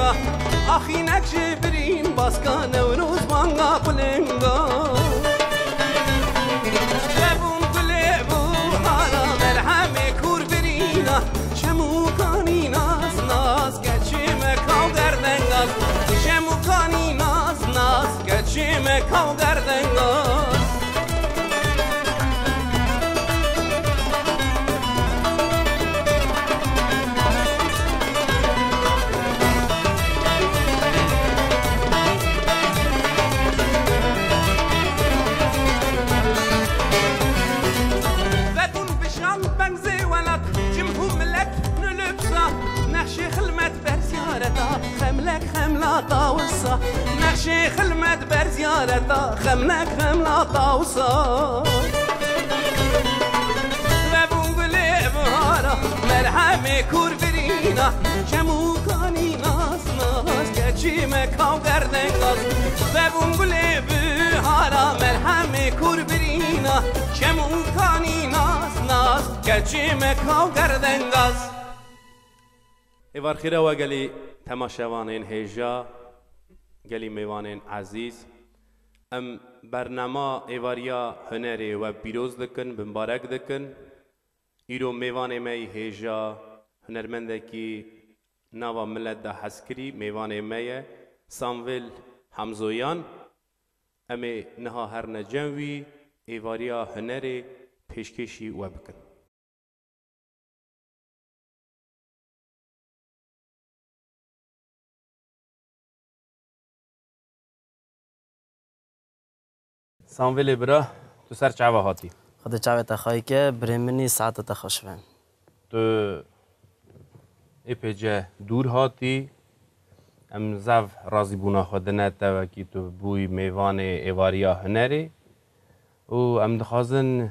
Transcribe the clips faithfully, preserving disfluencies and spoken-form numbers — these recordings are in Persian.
برینگا آخی نکش برین باسکا نوروز مانگا قلنگا لبون گله بو حالا مرحمه کور برینا شمو کانی ناز ناز گچه مکاو گردنگاز شمو کانی ناز ناز گچه مکاو گردنگاز خملك خملا طاوصة نخشي خلمت برزيارتا خملك خملا طاوصة لبون قلي بهارا مرحمي كور برينا شمو كاني ناس ناس كتشي مكاو گردن غاز لبون قلي بهارا مرحمي كور برينا شمو كاني ناس ناس كتشي مكاو گردن غاز ایوار خیره و گلی تماشاوانین هیجا گلی میوانین عزیز ام برنامه ایواریا هنری و پیروز دکن بمبارک دکن ایرو میوان می هیجا هنرمنده کی نوا ملت ده حسکری میوان می سامویل حمزویان امی نها هر نجنوی ایواریا هنری پیشکشی و بکن سامویل برا تو سر چاوه هاتی خود چاوه تخواهی که برمینی ساعت تخوشوین تو ایپیجه دور هاتی ام زف رازی بونا خود نتا وکی تو بوی میوان ایواریا هنری و ام دخوازن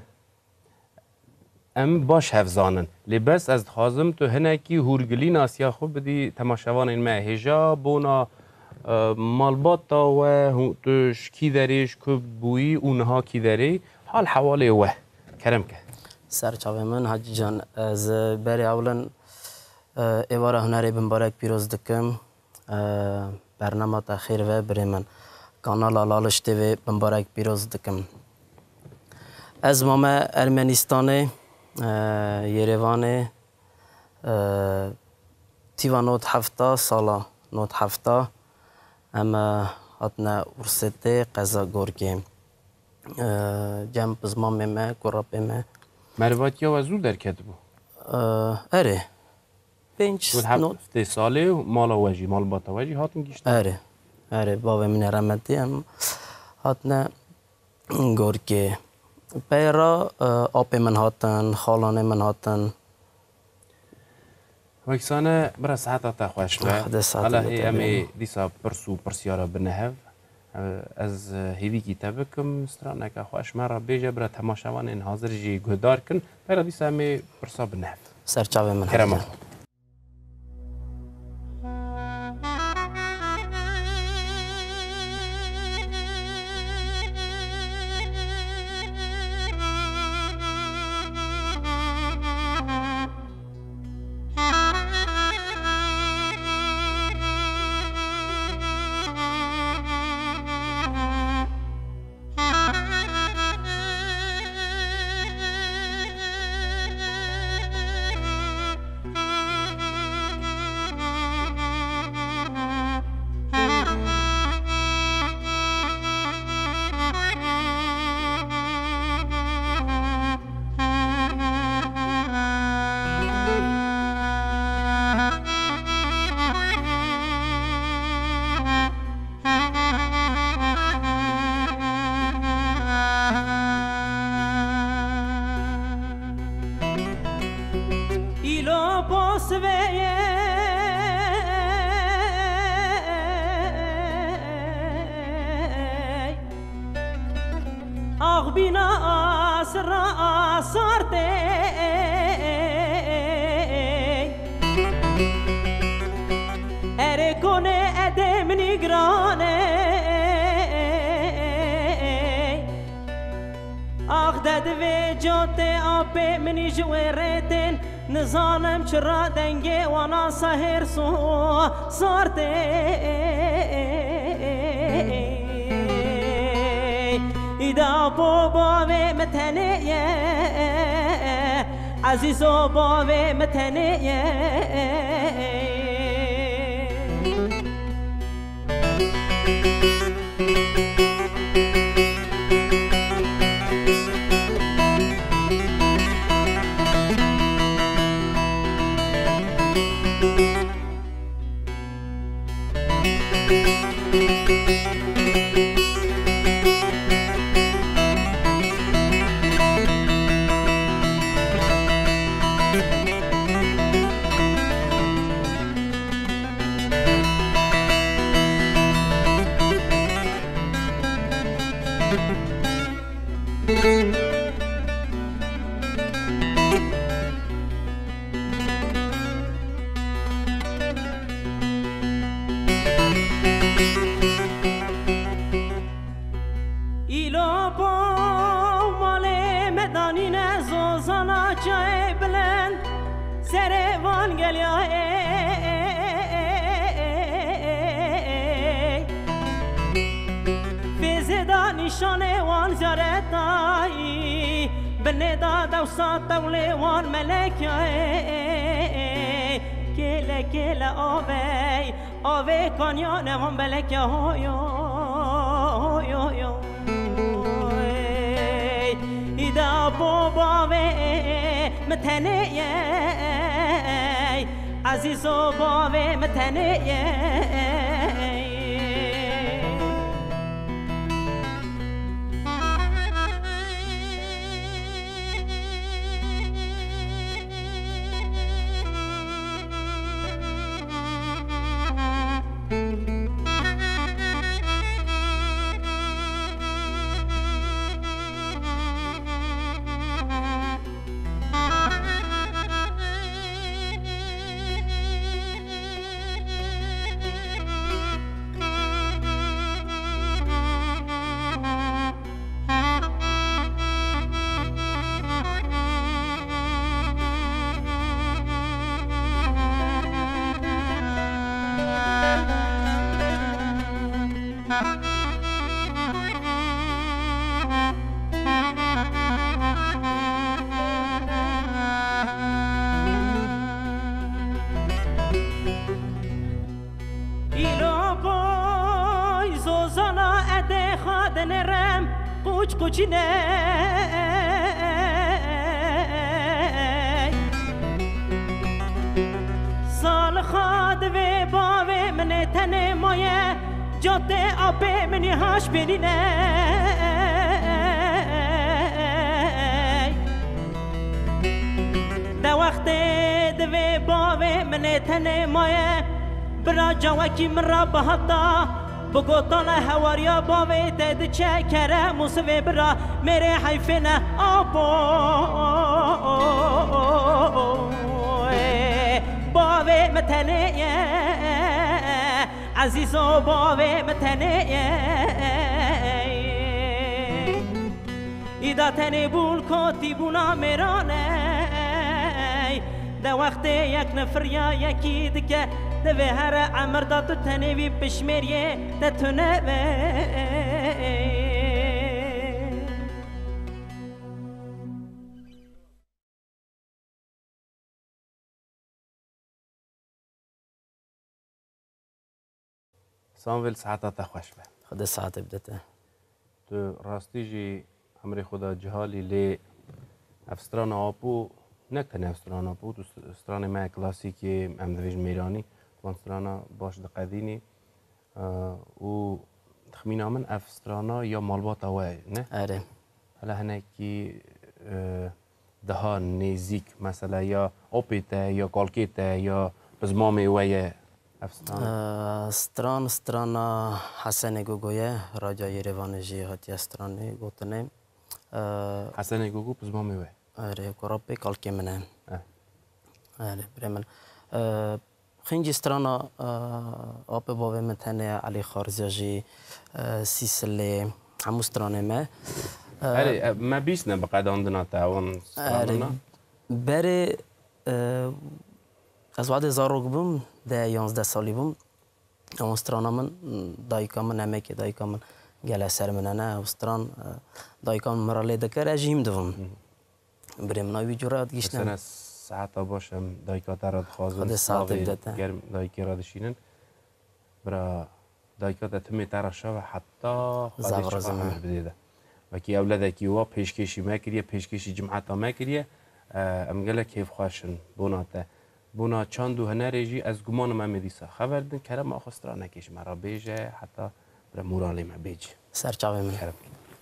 ام باش حفظانن لبس از دخوازم تو هنکی هورگلی ناسیا خوب بدی تماشاوان این مهیجا بونا مالباتا و توش کی دریش کب بویی اونها کی داری حال حواله و کرم که سر چاوه من حاجی جان از بری اولا ایوارا هنری بمبارک پیروز دکم برنامه تا خیر و بری من کانال آلالش تیوی بمبارک پیروز دکم از ماما ارمنستانه یریوانه تیوا نوت هفته سالا نوت هفته اما هاتنا ورسته قزا گورگیم جمع بزمان میمه گراب میمه مروات یا وزو در کتبو اره پنج هفته ساله مالا وجی مال باتا وجی هاتن گیشت اره اره بابا من رحمتی هم هاتنا گورگی پیرا آب من هاتن خالانه من هاتن وکسانه برا ساعتا تا خوش به حالا هی امی دیسا پرسو پرسیارا بنهف از هیوی کتابکم استرانه که خوش مرا بیجه برا تماشاوان این حاضر جی گهدار کن برا دیسا امی پرسا بنهف سرچاوه من کرما نظالم چرا دنگه وانا سهر سو سارته ایدا بابا و متنه عزیز و بابا متنه نشانه وان زرتایی بندا دوسات دولي وان ملكي كلا كلا آوي آوي كانيان وان بلكي هايو هايو هايو إذا بابا متني عزيز بابا متني کوچینه سال خاد و باوه من تنه مایه جاده آبه منی هاش برینه دا وقت دو باوه من تنه مایه برا جواکی من را بحطا بگوتان هواریا باوی تد چکره موسوی برا میره حیفنه آبو باوی متنه عزیزو باوی متنه ایدا تنه بول کتی بونا میرانه دا وقت یک نفر یا یکی دکه دوی هر عمر دا تو تنوی پشمیریه دا تو نوی سامویل ساعتات خوش به خود ساعت بدته تو راستی جی امر خدا جهالی لی افستران آپو نکنه افستران آپو تو افستران ما کلاسیکی امدویج میرانی وانسترانا باش دقدینی و تخمین من افسترانا یا مالبات اوای نه؟ آره حالا هنکی ده نزیک مثلا یا آپیته یا کالکیته یا بزمام اوای افستران ستران سترانا حسن گوگویه راجع یروان جی هاتی استرانی گوتنه حسن گوگو بزمام اوای آره کارابی کالکی منه آره برمن خنجي سترانا آب بابه متنه علی خارزیجی سیسله همو سترانه ما آره ما بیست نه بقید آندنا تعاون سترانا بره از وقتی زاروگ بوم ده یانزده سالی بوم اوسترانا من دایکا من نمک دایکا من گله سر من نه اوستران دایکا من مرالی دکر اجیم دوم بریم ناوی جورات گیشتن مثلا ساعتا باشم دایکا تراد خازن خود ساعت بدته گرم دایکی را دشینن برا دایکا تمی تراشا و حتی خودش عمر بدیده و کی اولادکی و پیشکشی مکریه پیشکشی جمعتا مکریه ام گله کیف خواشن بوناته بونا چند و هنرجی از گمان ما مدیسا خبر دن کرم آخسترا نکش مرا بیجه حتی برا مورالی ما بیجه سرچاوه من کرم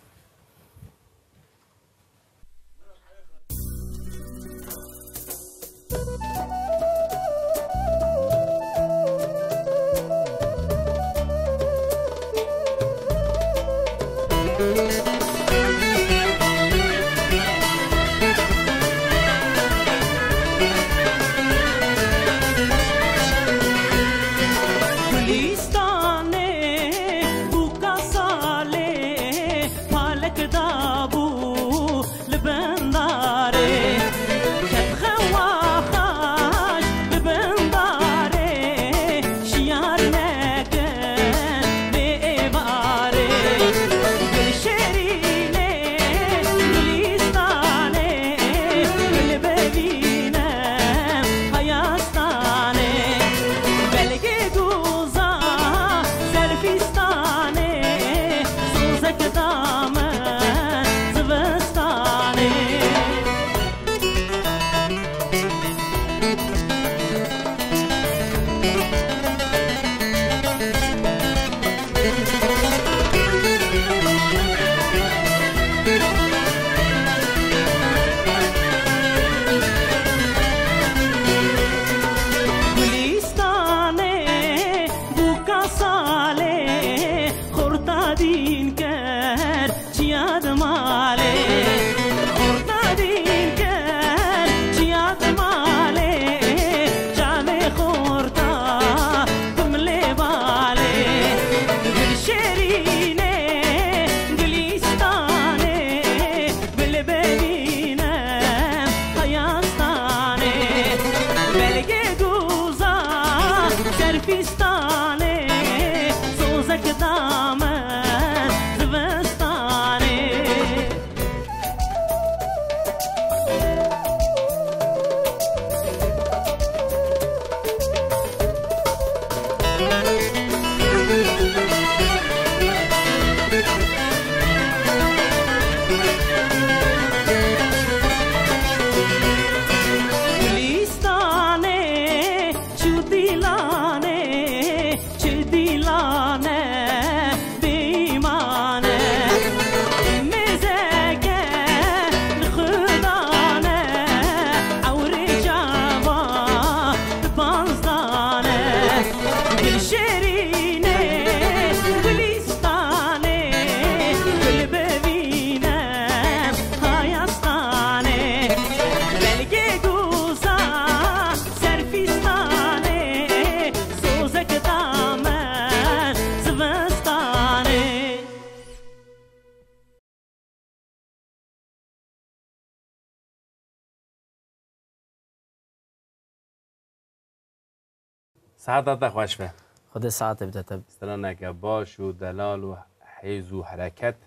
ساعت خوش به خود ساعت بدته استرانه که باش و دلال و حیز و حرکت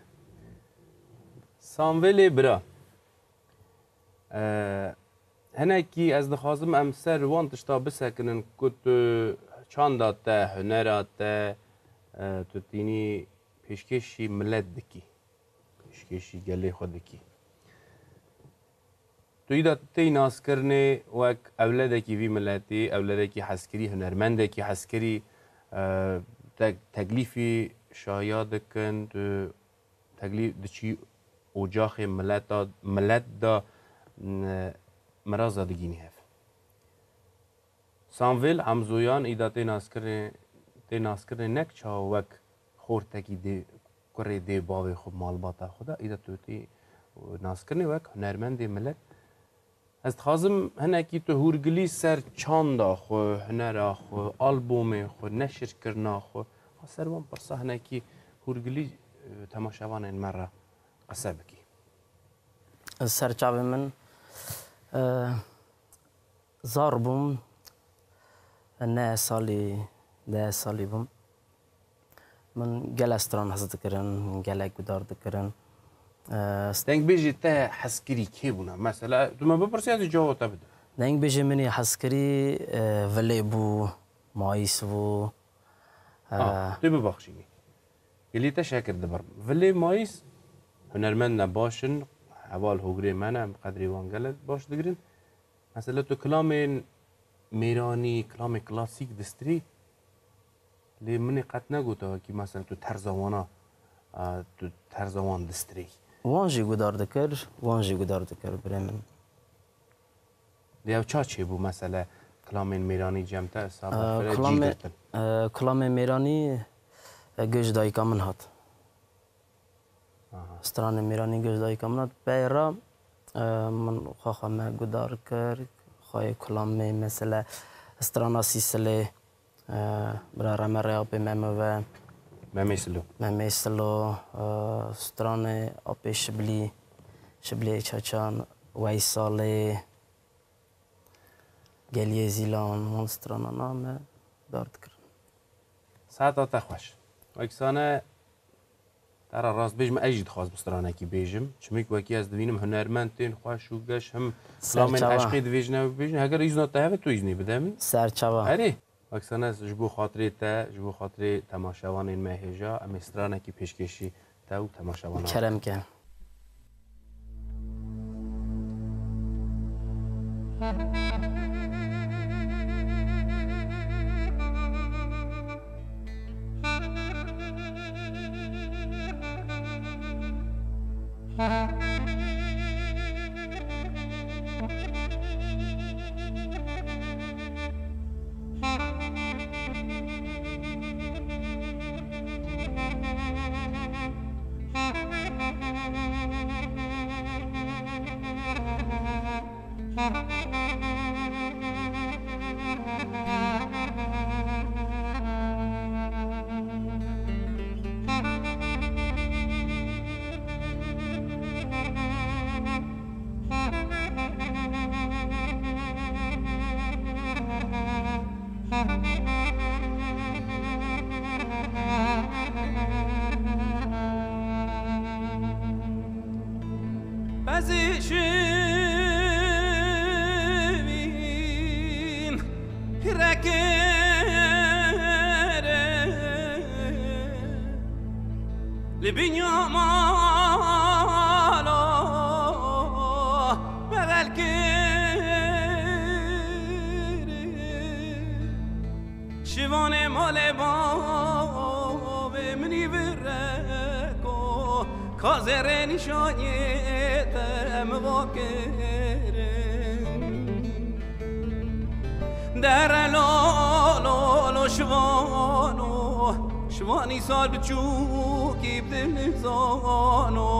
سامویل برا هنکی از دخوازم امسر وانتش تا بسکنن کت چاندات تا هنرات تا تو تینی پیشکشی ملت دکی پیشکشی گلی خود دکی تو ایده تی ناس کرنه وک اولادکی وی ملتی اولادکی حسکری هنرمندکی حسکری تکلیفی شاید کن تو تکلیف دچی اوجاخ ملت دا ملت دا مرازا دگینی هف سامویل همزویان ایده تی ناس کرنه تی ناس کرنه نک چا وک خورتکی دی کره دی باوی خوب مالباتا خدا ایده تو تی ناس کرنه وک هنرمند ملت از خازم هنکی تو هورگلی سر چاندا خو هنر خو آلبوم خو نشر کرنا خو سر وان پرسا هنکی هورگلی تماشاوان این مرة قصبکی سر چاوی من زار بوم نه سالی ده سالی بوم من گل استران هست دکرن گل گدار دکرن دنگ بیجی تا حسکری کی بونا مثلا تو ما بپرسی از جواب تا بده دنگ بیجی منی حسکری ولی بو مایس بو تو ببخشی گلی تا شکر دبر ولی مایس هنرمند نباشن اول هوگری منم قدری وانگلت باش دگرین مثلا تو کلام میرانی کلام کلاسیک دستری لی منی قط نگوتا که مثلا تو ترزوانا تو ترزوان دستری وانجی گدار دکر وانجی گدار دکر برای من لیو چا چه بو مثلا کلام میرانی جمتا حساب کلام کلام میرانی گوش دایکا من هات استران میرانی گوش دایکا من هات بیرا من خواهم ما گدار کرد خواهی کلام مثلا استران سیسله برای رمه ریابی مموه ممیسلو ممیسلو استران آبی شبلی شبلی چاچان ویساله گلیه زیلان من استران نامه دارد کرد ساعت آتا خوش وکسانه ترى راست بيجم اجد خاص بسترانه کی بیجم چمیک وکی از دوینم هنرمندین خوش و گش هم سلامن عشقی دویجنه بیجن اگر ایزنا تا تو ایزنی بدم سرچاوا اری وکسانه جبو خاطری تا جبو خاطری تماشاوان این مهجا ام استرانه کی پیشکشی تا و تماشاوان کرم که شوانی سال بچوکی بدل زانو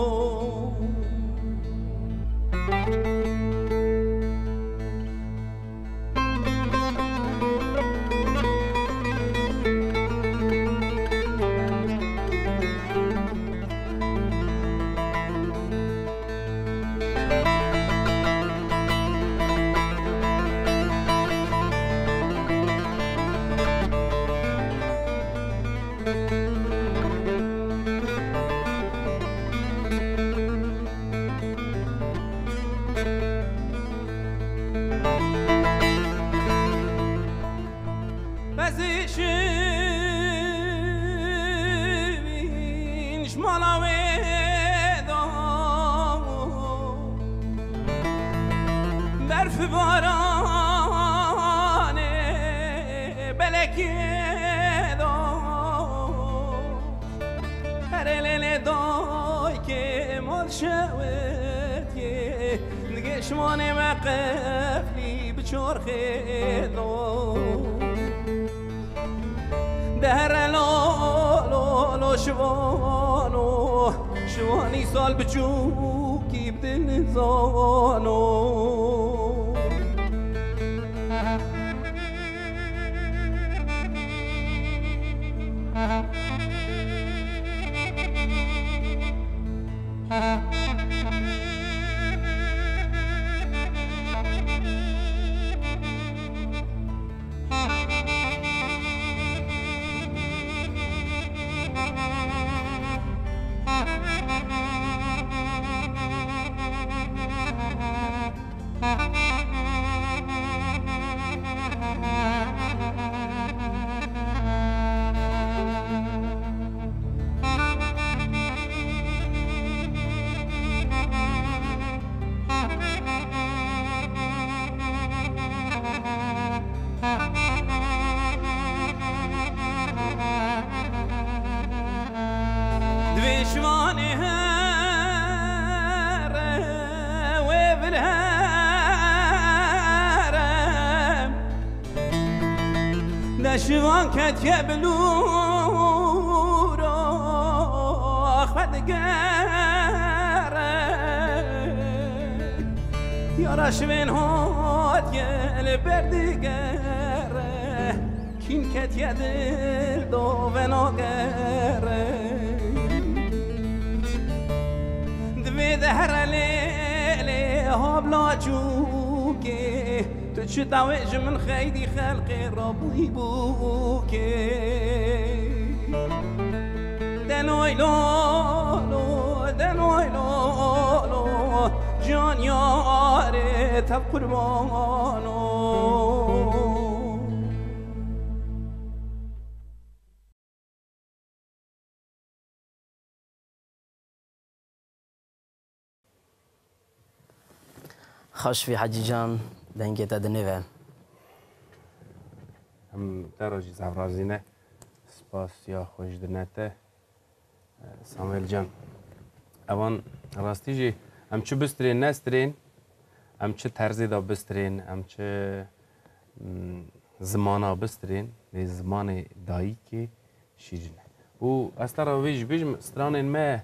شمانه ما قفلی بچور خیدو در لالو لو شوانو شوانی سال بچوکی بدل زانو دوشوانه هره و برهرم نشوان کت یبلورو خود گره یارش من هات گل بردگره کین کت یدل دو و ناگره دوی دهر لیلی هابلا چوکه تو چه توجه من خیلی خلقی را بوی بوکه دنوی لولو دنوی لولو جان یاره تب قربانو خوش في حجي جان دنگه تا دنوه هم دراجی زفرازینه سپاس یا خوش دنته سامویل جان اوان راستی جی هم چه بسترین نسترین هم چه طرزی دا بسترین هم چه زمانا بسترین لی زمان دایی که شیرینه و اصلا را ویج بیجم سترانین ما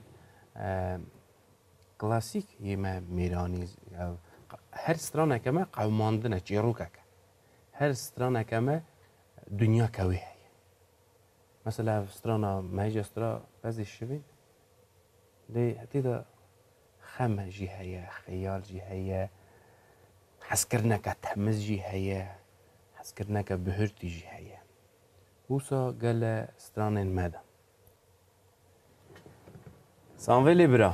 کلاسیک یه ما میرانی هر سترانه که ما قوماندنه چیروکه که هر سترانه که ما دنیا کوی هی مثلا سترانا مهجه سترا بعضی شوید لی هتی دا خم جی هیه خیال جی هیه حس کرنه که تمز جی هیه حس کرنه که بهرتی جی هیه وسا گل سترانین مدام سامویلی برا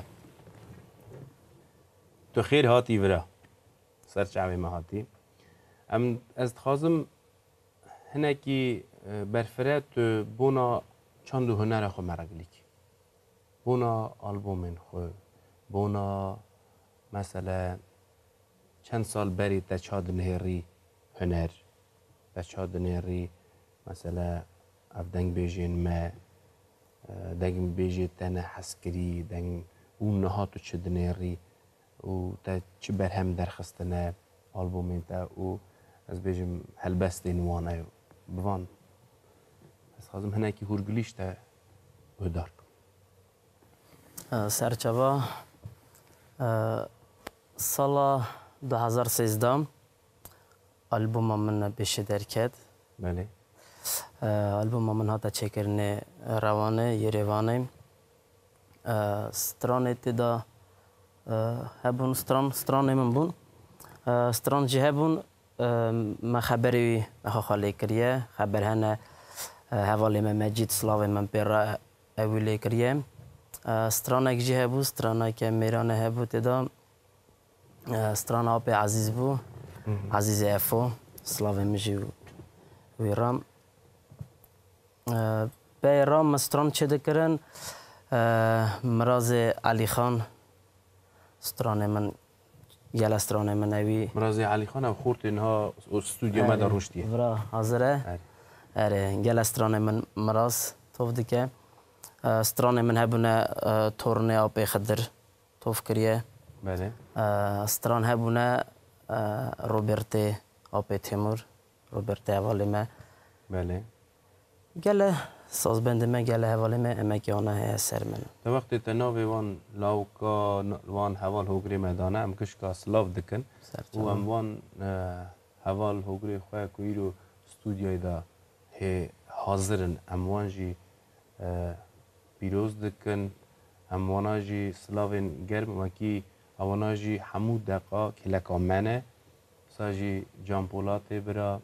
تو خیر هاتی برا سر چاوی ما هاتی ام از خازم هنکی برفرت بونا چند هنر خو مرگلیک بونا آلبومین خو بونا مثلا چند سال بری تچاد نهری هنر تچاد نهری مثلا افدنگ بیجین ما دنگ بیجی تنه حسکری دنگ اون نهاتو چد نهری و تا چه برهم درخستنه آلبومین تا و از بیجم هلبست نوانه بوان از خازم هنکی هورگلیش تا بهدار سرچاوا سال دو هزار سیزده آلبوم من بشه درکد بله آلبوم من هاتا چکرنه روانه یریوانه سترانه تدا هبون ستران ستران من بون ستران جه هبون ما خبری اخو خالی کریه خبر هنه حوالی من مجید سلاوی من پیرا اولی کریه سترانه که جه هبو سترانه که میرانه هبو تدا سترانه آب عزیز بو عزیز افو سلاوی مجی ویرام پیرام ستران چه دکرن مراز علی خان سترانه من یال استرانه من نوی مرازی علی خان هم خورد اینها استودیو ما در رشدیه برا حاضره اره یال استرانه من مراز توف دکه استرانه من هبونه تورنه آب خدر توف کریه بله استران هبونه روبرت آب تیمور روبرت حوالی ما بله گله سازبند ما گله حوالی ما امکیانه های سر من تا وقتی تناوی وان لاوکا وان حوال هوگری مدانه ام کشکا سلاف دکن و ام وان حوال هوگری خواه کویرو استودیوی دا هی حاضرن ام وان جی پیروز دکن ام وانا جی سلاوین گرم وکی اوانا جی حمود دقا کلکا منه ساجی جامپولات برا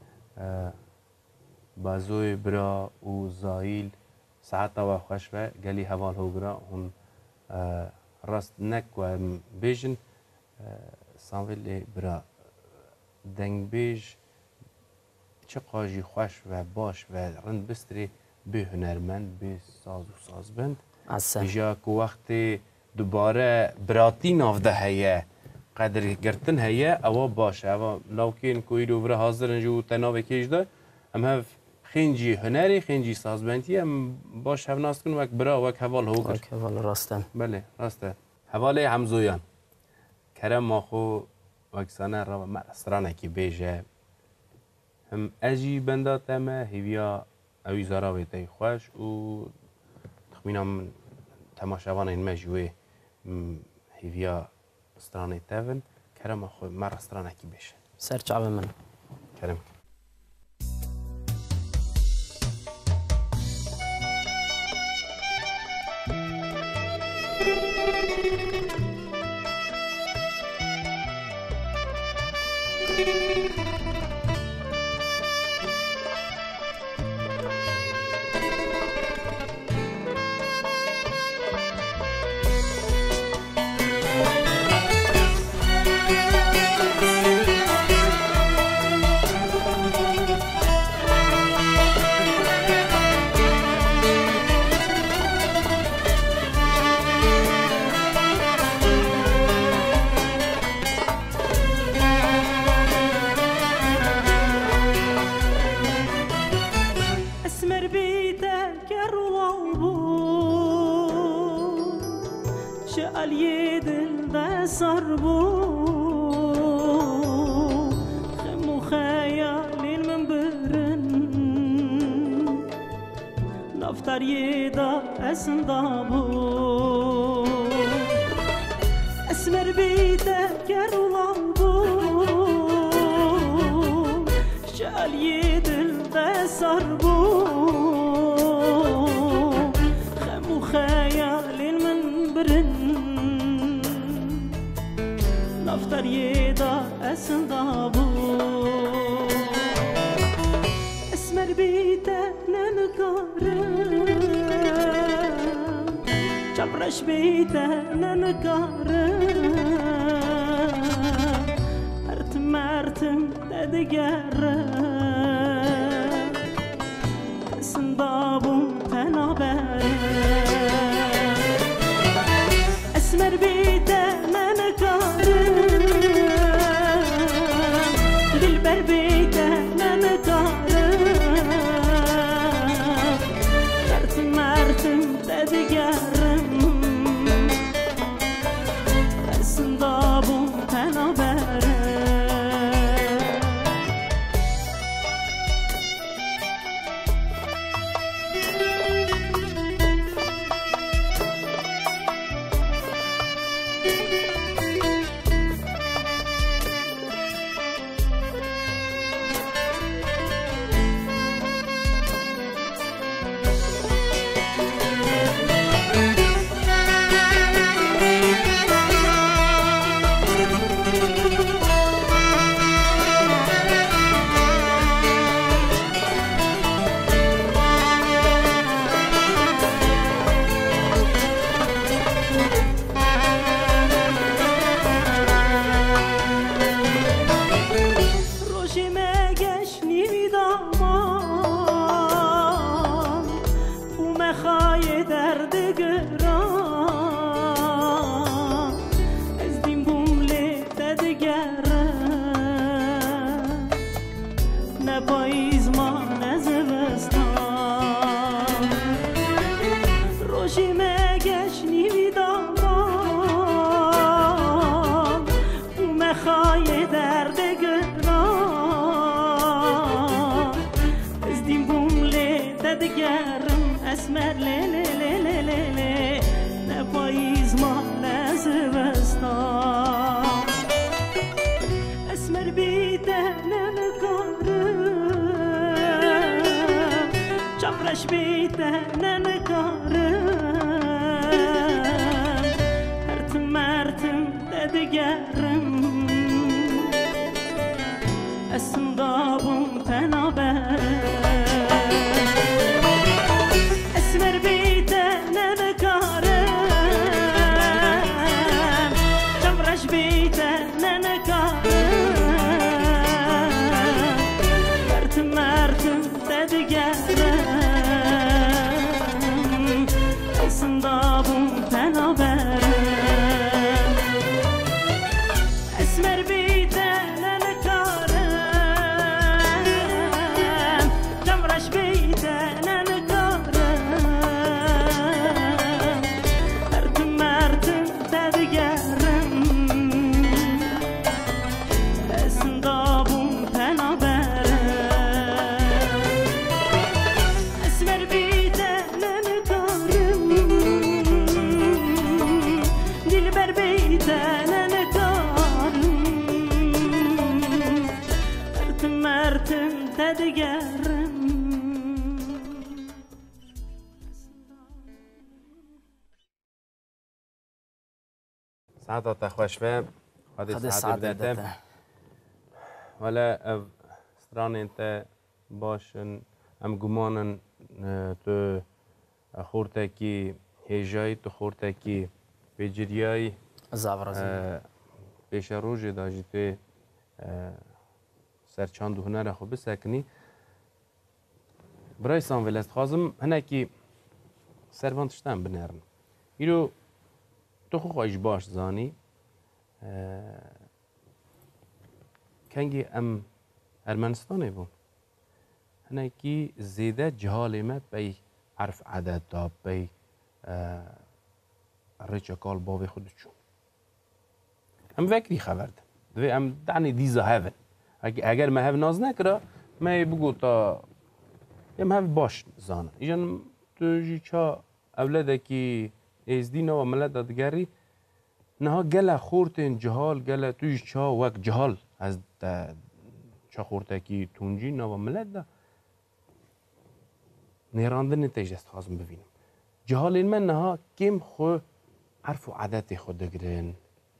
بازوی برا و زایل ساعت و خوش و گلی حوال هوگرا هون راست نک و بیجن سامویل برا دنگ بیج چه قاجی خوش و باش و رند بستری به هنرمند به ساز و سازبند بیجا که وقتی دوباره براتی نافده هیه قدر گرتن هیه اوا باشه اوا لوکین کویرو برا حاضرن جو تناوی کش ده ام هف خنجی هنری خنجی سازبندی هم باش هفناس کن وک برا وک حوال هو کرد. وک حوال راستن. بله راسته. حوال همزویان. کرم ما خو وک سنه را مرسترانه کی بیجه. هم اجی بنده تمه هیویا اوی زارا بیتی خوش و تخمینم تماشاوان این مجوی هیویا استرانه تفن کرم خو مرسترانه کی بیشه. سر چعب من. کرم. ساعت تخوش و خد خد ساعت ساعت بدته بدته ولا اف ستران انت باشن ام گمانن تو خورتکی هیجای تو خورتکی بجریای زاورازی پیش روزی داشتی تو سرچاند و هنر خو بسکنی برای سانویل است خواستم هنکی سروانتشتن بنرن ایرو تو خو خواهش باش زانی کنگی ام ارمنستانه بون هنکی زیده جهالی ما بی عرف عدد دا بی ریچا کال باوی خودشون ام وکری خبر ده دوی ام دعنی دیزا هفن اگر ما هف ناز نکره ما بگو تا ام هف باش زانه ایجان تو جی چا اولاده کی ازدی نوا ملت دادگری نها گله خورتین جهال گله توی چا وک جهال از چا خورته کی تونجی نوا ملت دا نیراندن تیجست خواستم ببینم جهال این من نها کم خو عرف و عادت خود دگرن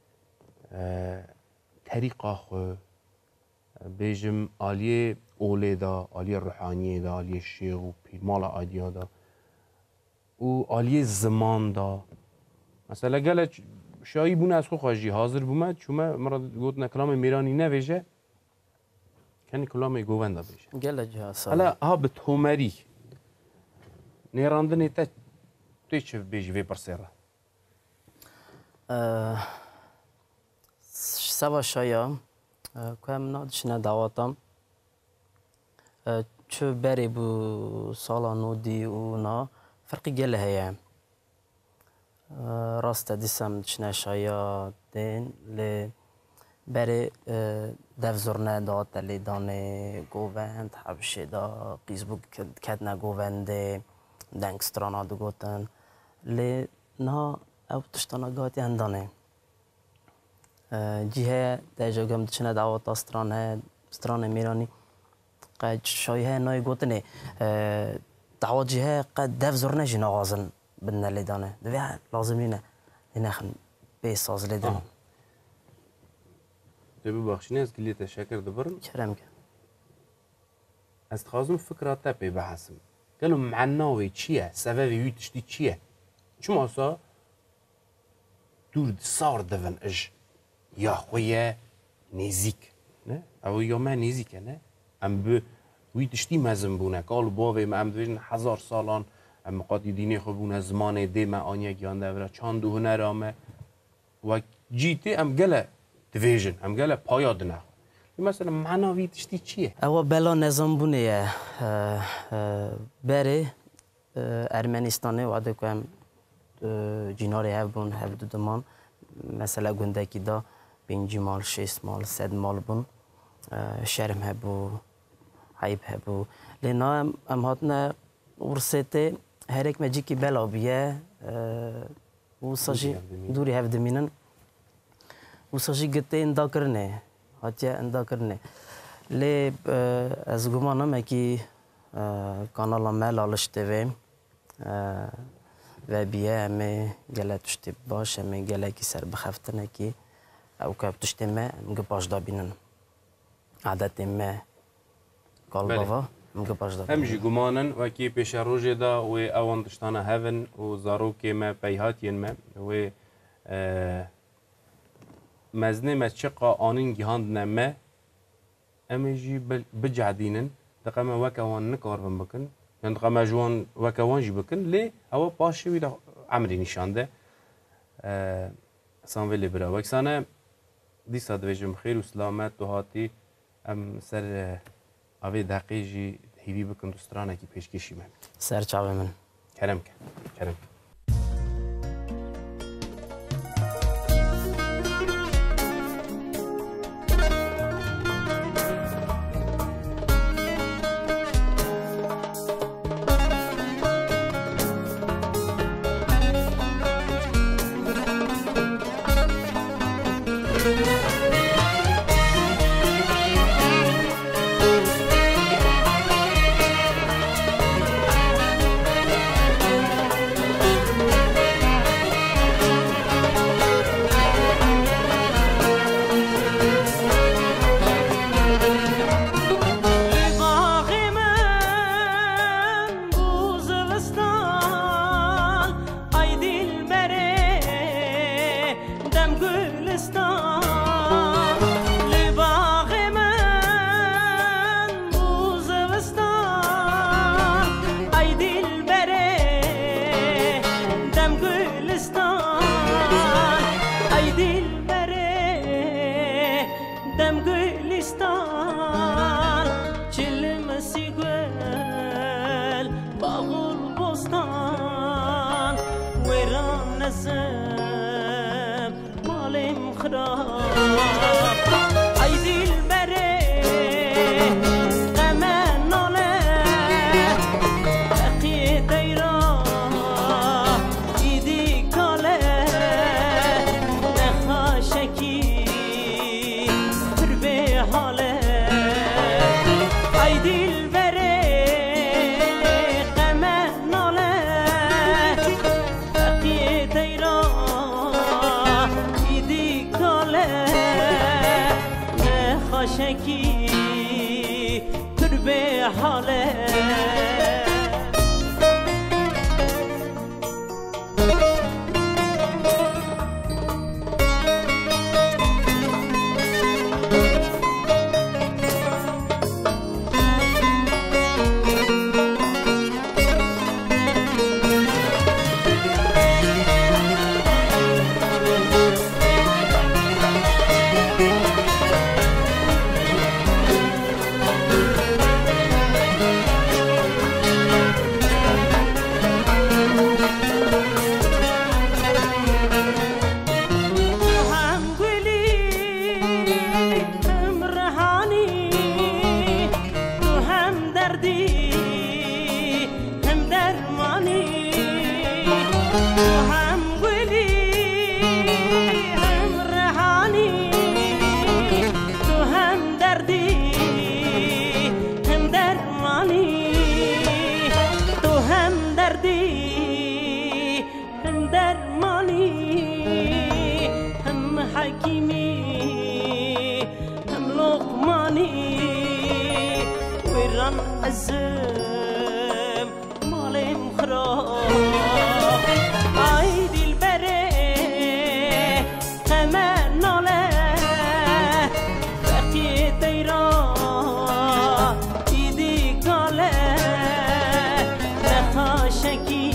طریقه خو بیجم آلیه اوله دا آلیه روحانیه دا آلیه شیخ و پیرمال آدیا دا و آلیه زمان دا مثلا گله شایی بونه از خو خواهی حاضر بومد چومه مرا گوتن کلام میرانی نویجه کنی کلام گوونده بیشه گله جا سال حالا ها به تومری نیراندنی تا توی چه بیجی وی پرسیره سوا شایا که هم نادشنه دواتم چو بری بو سالا نودی و نا فرقی گله هیه راست دیسم چنه شایا دین لی بری دفزرنه داد لی دانه گووند حبشه دا قیزبوک کدنه گوونده دنگسترانا دو گوتن لی نه او تشتانا گاتی هندانه جیه دیجا گم چنه دعوت استرانه استرانه میرانی قد شایه نای گوتنه دعوت جیه قد دفزرنه جی نغازن بدنا لیدانه دوی لازم نینه نخن بیساز لیدان تو ببخشینه از گلی تشکر دبرن کرم که از خواستم فکرات تا پی بحثم قالوا معناوي چیه سببی وی تشتی چیه چون اصلا دور صار دفن اج یا خویه نزیک نه او یا ما نزیکه نه ام به وی تشتی مزم بونه قالوا باوی ما ام دویجن هزار سالان ام قاطی دینی خو بونه زمان دی ما آنیا گیان دورا چند و هنرامه و جیتی ام گله دویجن ام گله پایاد نه مثلا معناوی تشتی چیه او بلا نظام بونه بره ارمنستانه وعده کنم جیناری هف بون هف دو دمان مثلا گندکی دا پنجی مال شیست مال سد مال بون شرم هبو عیب هبو لینا ام هاتنا ورسته هر یک مجی کی بلا بیه و ساجی دوری هف دمینن و ساجی گته اندا کرنه هاتیا اندا کرنه لی از گمانم اکی کانال مال آلشته و و بیه همه گله تشتی باش همه گله کی سر بخفتنه کی او که تشتی ما مگه باش دابینن عادت ما کالباوا مگه باش دابینن همجی گمانن و کی پیش روزه دا و اوان تشتانه هفن و زاروک ما پیهاتین ما و مزنه ما چقا آنین گهاند نما امجی بجعدینن دقیقا وکوان نکاربن بکن یعنی دقیقا جوان وکوان جی بکن لی او پاشی ویدا عمری نشانده سانویلی برا وکسانه دیسا دویجم خیر و سلامت و هاتی ام سر اوی دقیقی هیوی بکن دوسترانه کی پیشکشی من سر چاوه من کرم کن کرم کن بستان ویران نزم مالم خراب ای دل بره غم ناله عقیده را دیدی کاله نخاشکی پر به حاله ای دل بره غم ناله عقیده را دیدی کاله نخاشکی پر به حاله عزم مالم خراب ای دل بره غم ناله عقیده را دیدی کاله نخاشکی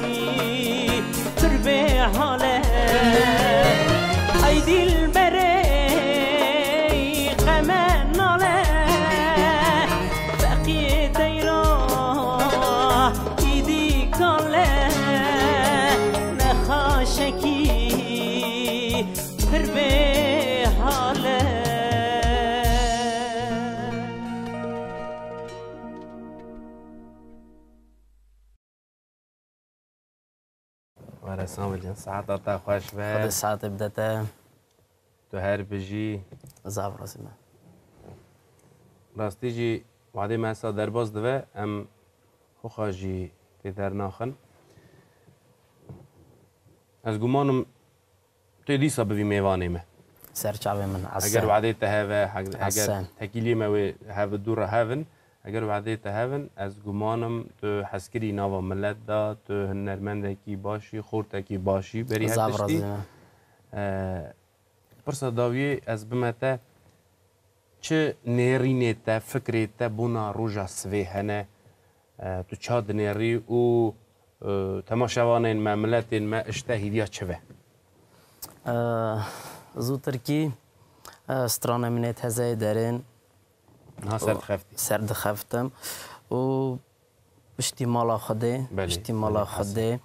پر به حاله ای دل بره غم ناله نخاشکی پر به حاله ورسام جان ساعت تا خوش خود به ساعت بدته تو هر بجی زاف راسي ما راستی جی وعده ما سا درباز دوه ام خوخا جی تیتر ناخن از گمانم تو دیسا بوی میوانه ما سرچاوي من اگر عسان وعده تهوه اگر عسان. تکیلی ما هاو دور هاون اگر وعده تهون از گمانم تو حسکری ناوا ملت دا تو هنرمنده کی باشی خورده کی باشی بری زاف راسي هتشتی ما پرسا داویه از بمته چه نیرینه تا فکره تا بونا روژا سوی هنه تو چاد نیری و تماشاوانین ما ملتین ما اشتهیدیا چوه زو تركي استرانا منيت هزاي دارين ها سرد خفتی سرد خفتم و بشتي مالا خدي بله، بشتي مالا بله، خدي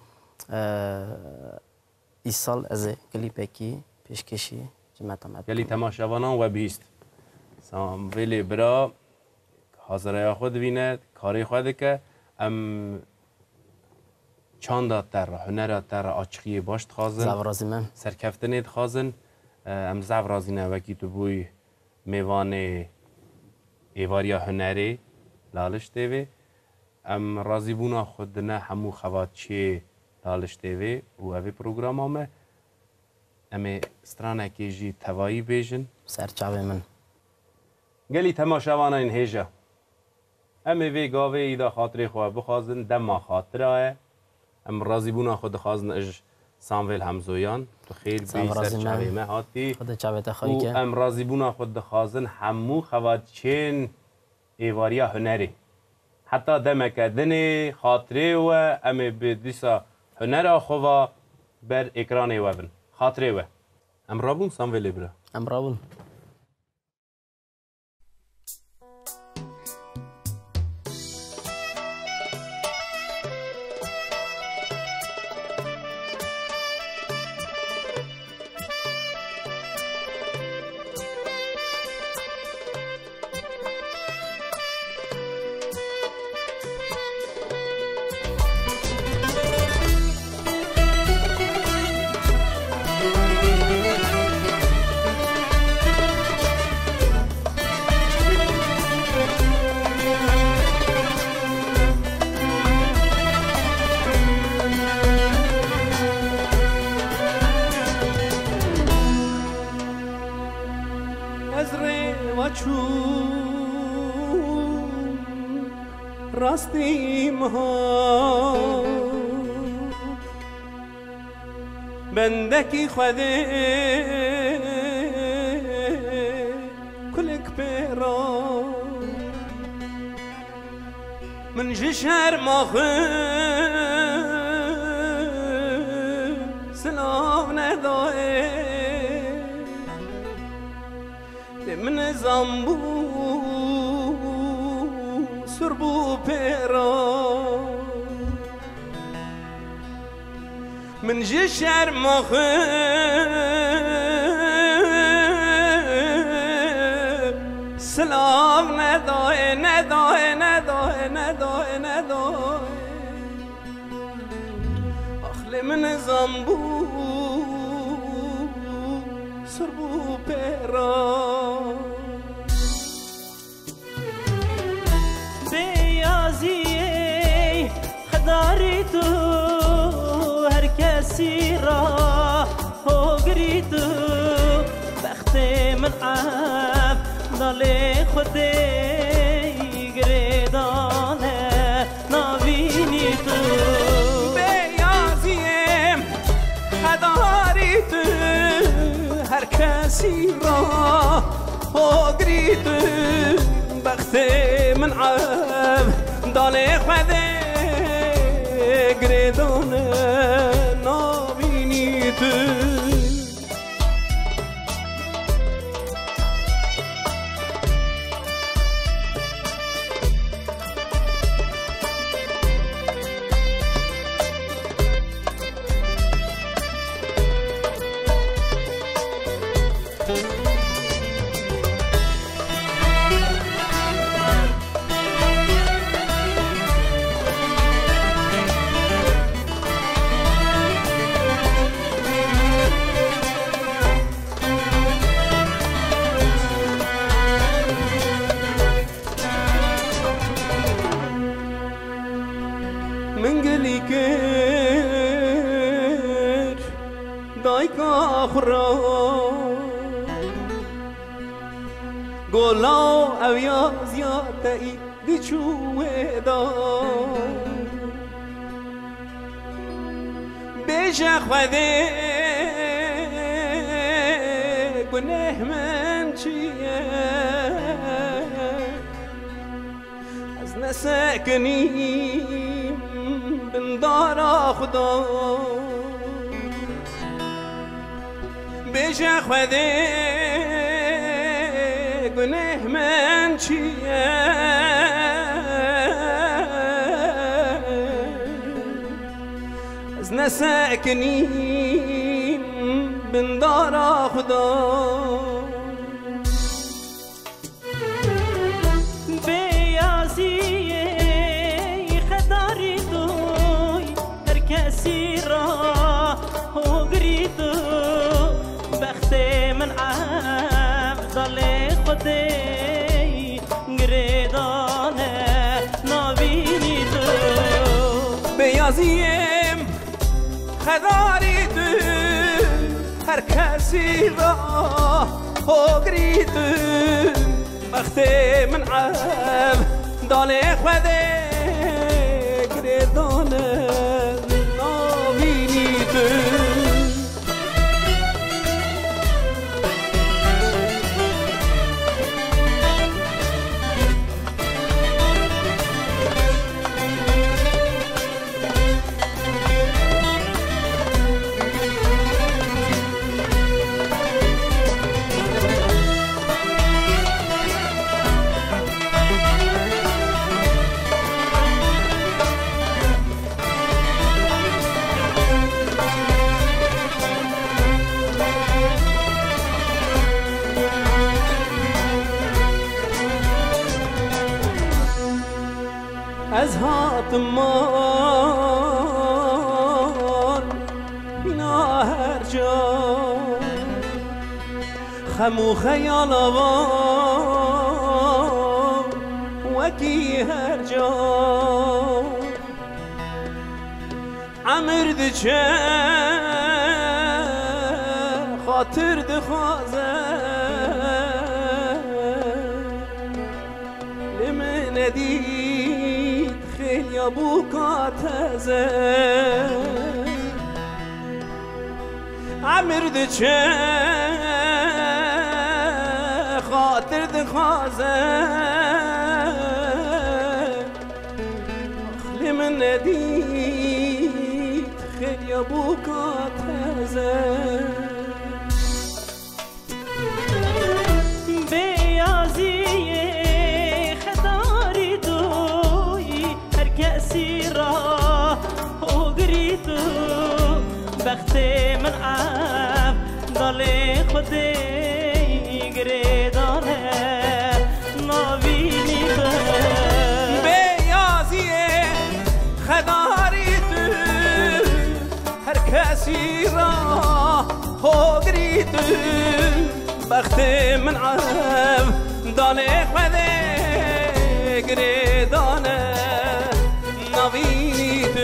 ایسال از کلیپکی پیشکشی جمعت آمد گلی تماشاوانان و بیست سام ویلی برا حاضره خود بینه کاری خود که ام چاندا تر هنر تر آچخی باشت خازن زاورازی من سرکفتنید خازن ام زاورازی نه وکی تو بوی میوان ایواریا هنری لالش دیوی ام رازی بونا خود نه همو خواد چی لالش دیوی و اوی پروگرام همه امی استرانه که جی توایی بیجن سرچاوی من گلی تماشاوانه این هیجا امی وی گاوه ایدا خاطری خواه بخوازن دم خاطره ام رازی بونا خود خازن اج سامویل همزویان تو خیر بی سرچاوی مه هاتی خود چاوی تخوایی که و ام رازی بونا خود خازن همو خواد چین ایواریا هنری حتی دمک دنی خاطره و امی بدیسا هنر خواه بر اکران وابن خاطره و ام رابون سامویل برا ام رابون ها بندکی خوده کلک پیرا من جشر ماخه سلام نداره من زنبو سربو پیرا من جشر ماخه سلام نداره نداره نداره نداره نداره اخلی من زنبو سربو پیرا بیازی خداری تو هر کسی را هوگری تو بخت من عب دل خودی گردانه نبینی تو بیازیم خداری تو هر کسی را هوگری تو بخت من عب دل خودی گردانه نبینی تو منگلی کر دایکا خورا گولا او یا زیاده ای دیچوه دا بیشه خوده گنه من چیه از نسکنیم بندارا خدا بیشه خوده گنه من چیه از نسکنیم بندارا خدا کسی را هوگری تو بخت من عبدال خودی گردانه نبینی تو بیازیم خداری تو هر کسی را هوگری تو بخت من عبدال خودی گردانه از هاتمان بینا هر جا خم و خیال آوان وکی هر جا عمر دچه خاطر دخوازه لمن ندید خیلی بوكا تزن عمر دچه خاطر دخازن خلی من ندید خیلی بوكا تزن بخت من عب دل خودی گریدانه ناوینی به بیازیه خداری تو هر کسی را خوگری تو بخت من عب دل خودی گریدانه ناوینی تو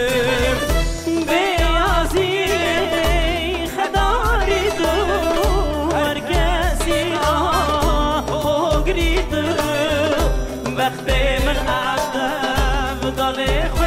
وقتی من عقب دل